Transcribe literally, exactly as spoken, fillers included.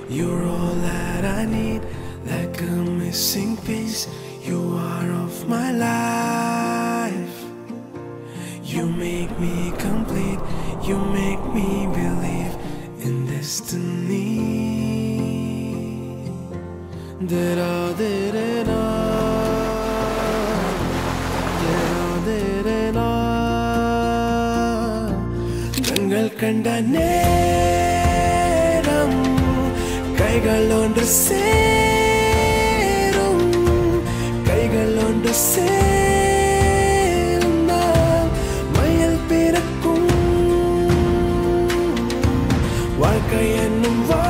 You're all that I need, like a missing piece. You are of my life. You make me complete. You make me believe in destiny. Da-da, da-da-da. Da-da, da-da-da. கண்கள் கண்ட நேரம் கைகள் ஒன்று சேரும் கைகள் ஒன்று சேர்ந்தால் மயில் பிறக்கும் வாழ்க்கை என்னும்